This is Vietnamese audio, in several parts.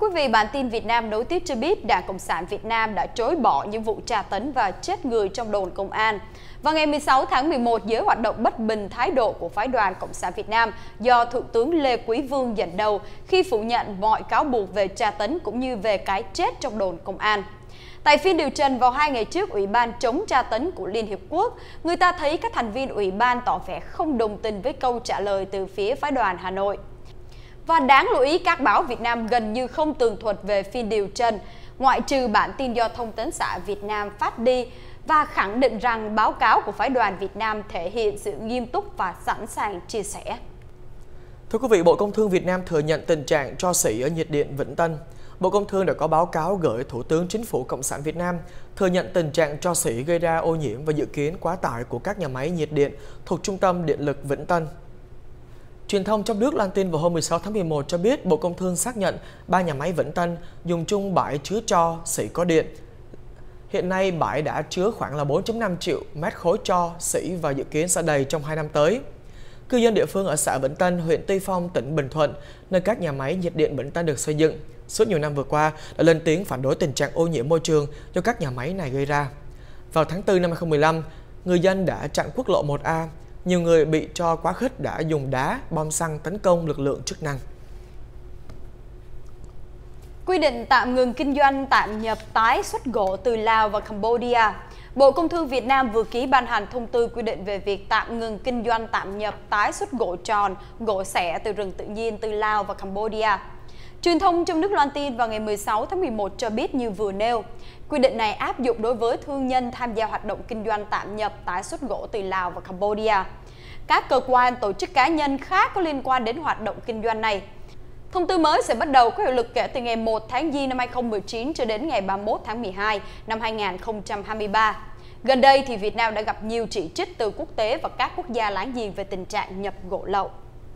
quý vị, bản tin Việt Nam nối tiếp cho biết Đảng Cộng sản Việt Nam đã chối bỏ những vụ tra tấn và chết người trong đồn công an. Vào ngày 16 tháng 11, dưới hoạt động bất bình thái độ của phái đoàn Cộng sản Việt Nam do Thượng tướng Lê Quý Vương dẫn đầu khi phủ nhận mọi cáo buộc về tra tấn cũng như về cái chết trong đồn công an. Tại phiên điều trần vào 2 ngày trước, Ủy ban chống tra tấn của Liên Hiệp Quốc, người ta thấy các thành viên Ủy ban tỏ vẻ không đồng tình với câu trả lời từ phía phái đoàn Hà Nội. Và đáng lưu ý, các báo Việt Nam gần như không tường thuật về phiên điều trần, ngoại trừ bản tin do Thông tấn xã Việt Nam phát đi và khẳng định rằng báo cáo của phái đoàn Việt Nam thể hiện sự nghiêm túc và sẵn sàng chia sẻ. Thưa quý vị, Bộ Công Thương Việt Nam thừa nhận tình trạng tro xỉ ở nhiệt điện Vĩnh Tân. Bộ Công Thương đã có báo cáo gửi Thủ tướng Chính phủ Cộng sản Việt Nam thừa nhận tình trạng tro xỉ gây ra ô nhiễm và dự kiến quá tải của các nhà máy nhiệt điện thuộc Trung tâm Điện lực Vĩnh Tân. Truyền thông trong nước loan tin vào hôm 16 tháng 11 cho biết Bộ Công Thương xác nhận 3 nhà máy Vĩnh Tân dùng chung bãi chứa tro xỉ có điện. Hiện nay bãi đã chứa khoảng là 4.5 triệu mét khối tro xỉ và dự kiến sẽ đầy trong 2 năm tới. Cư dân địa phương ở xã Vĩnh Tân, huyện Tuy Phong, tỉnh Bình Thuận, nơi các nhà máy nhiệt điện Vĩnh Tân được xây dựng, suốt nhiều năm vừa qua đã lên tiếng phản đối tình trạng ô nhiễm môi trường do các nhà máy này gây ra. Vào tháng 4 năm 2015, người dân đã chặn quốc lộ 1A. Nhiều người bị tro quá khích đã dùng đá, bom xăng tấn công lực lượng chức năng. Quy định tạm ngừng kinh doanh tạm nhập tái xuất gỗ từ Lào và Cambodia. Bộ Công Thương Việt Nam vừa ký ban hành thông tư quy định về việc tạm ngừng kinh doanh tạm nhập tái xuất gỗ tròn, gỗ xẻ từ rừng tự nhiên từ Lào và Cambodia. Truyền thông trong nước loan tin vào ngày 16 tháng 11 cho biết như vừa nêu, quy định này áp dụng đối với thương nhân tham gia hoạt động kinh doanh tạm nhập tái xuất gỗ từ Lào và Cambodia. Các cơ quan, tổ chức cá nhân khác có liên quan đến hoạt động kinh doanh này. Thông tư mới sẽ bắt đầu có hiệu lực kể từ ngày 1 tháng Giêng năm 2019 cho đến ngày 31 tháng 12 năm 2023. Gần đây thì Việt Nam đã gặp nhiều chỉ trích từ quốc tế và các quốc gia láng giềng về tình trạng nhập gỗ lậu.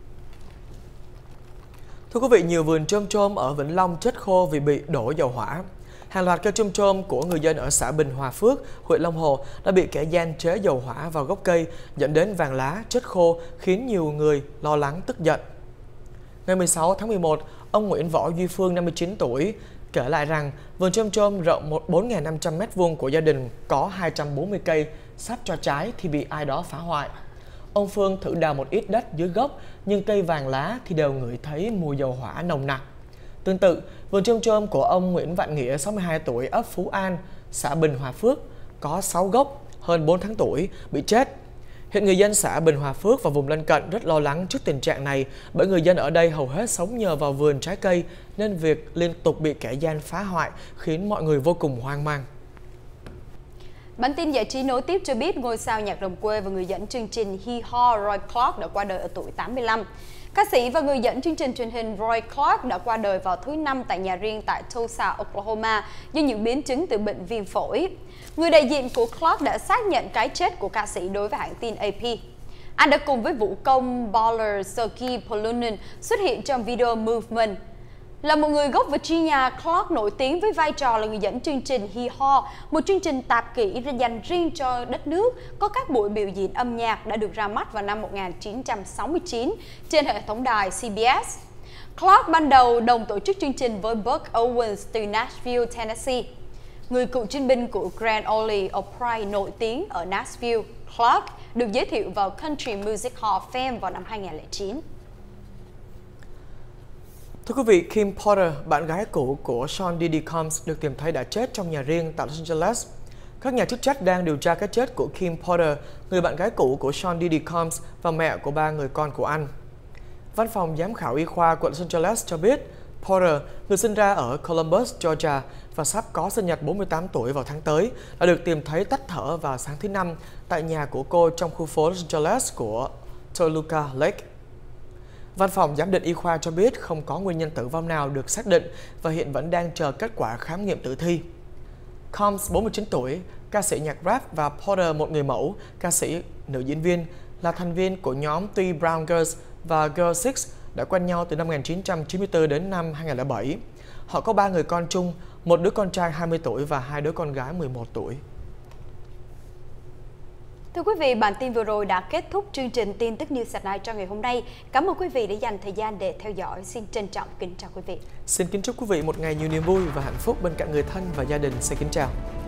Thưa quý vị, nhiều vườn chôm chôm ở Vĩnh Long chết khô vì bị đổ dầu hỏa. Hàng loạt cây chôm chôm của người dân ở xã Bình Hòa Phước, huyện Long Hồ đã bị kẻ gian chế dầu hỏa vào gốc cây, dẫn đến vàng lá chết khô, khiến nhiều người lo lắng tức giận. Ngày 16 tháng 11, ông Nguyễn Võ Duy Phương, 59 tuổi, kể lại rằng vườn chôm chôm rộng 4.500 m² của gia đình có 240 cây sắp cho trái thì bị ai đó phá hoại. Ông Phương thử đào một ít đất dưới gốc, nhưng cây vàng lá thì đều ngửi thấy mùi dầu hỏa nồng nặc. Tương tự, vườn chôm chôm của ông Nguyễn Vạn Nghĩa, 62 tuổi, ấp Phú An, xã Bình Hòa Phước, có 6 gốc, hơn 4 tháng tuổi, bị chết. Hiện người dân xã Bình Hòa Phước và vùng lân cận rất lo lắng trước tình trạng này, bởi người dân ở đây hầu hết sống nhờ vào vườn trái cây, nên việc liên tục bị kẻ gian phá hoại khiến mọi người vô cùng hoang mang. Bản tin giải trí nối tiếp cho biết ngôi sao nhạc đồng quê và người dẫn chương trình Hee Haw Roy Clark đã qua đời ở tuổi 85. Ca sĩ và người dẫn chương trình truyền hình Roy Clark đã qua đời vào thứ Năm tại nhà riêng tại Tulsa, Oklahoma do những biến chứng từ bệnh viêm phổi. Người đại diện của Clark đã xác nhận cái chết của ca sĩ đối với hãng tin AP. Anh đã cùng với vũ công baller Sergei Polunin xuất hiện trong video Movement. Là một người gốc Virginia, Clark nổi tiếng với vai trò là người dẫn chương trình Hee Haw, một chương trình tạp kỹ dành riêng cho đất nước, có các buổi biểu diễn âm nhạc đã được ra mắt vào năm 1969 trên hệ thống đài CBS. Clark ban đầu đồng tổ chức chương trình với Buck Owens từ Nashville, Tennessee. Người cựu chiến binh của Grand Ole Opry nổi tiếng ở Nashville, Clark được giới thiệu vào Country Music Hall of Fame vào năm 2009. Thưa quý vị, Kim Porter, bạn gái cũ của Sean Diddy Combs, được tìm thấy đã chết trong nhà riêng tại Los Angeles. Các nhà chức trách đang điều tra cái chết của Kim Porter, người bạn gái cũ của Sean Diddy Combs và mẹ của 3 người con của anh. Văn phòng giám khảo y khoa quận Los Angeles cho biết, Porter, người sinh ra ở Columbus, Georgia và sắp có sinh nhật 48 tuổi vào tháng tới, đã được tìm thấy tắt thở vào sáng thứ Năm tại nhà của cô trong khu phố Los Angeles của Toluca Lake. Văn phòng giám định y khoa cho biết không có nguyên nhân tử vong nào được xác định và hiện vẫn đang chờ kết quả khám nghiệm tử thi. Combs, 49 tuổi, ca sĩ nhạc rap, và Porter, một người mẫu, ca sĩ, nữ diễn viên, là thành viên của nhóm Three Brown Girls và Girl Six, đã quen nhau từ năm 1994 đến năm 2007. Họ có 3 người con chung, một đứa con trai 20 tuổi và 2 đứa con gái 11 tuổi. Thưa quý vị, bản tin vừa rồi đã kết thúc chương trình tin tức News at Night cho ngày hôm nay. Cảm ơn quý vị đã dành thời gian để theo dõi. Xin trân trọng kính chào quý vị. Xin kính chúc quý vị một ngày nhiều niềm vui và hạnh phúc bên cạnh người thân và gia đình. Xin kính chào.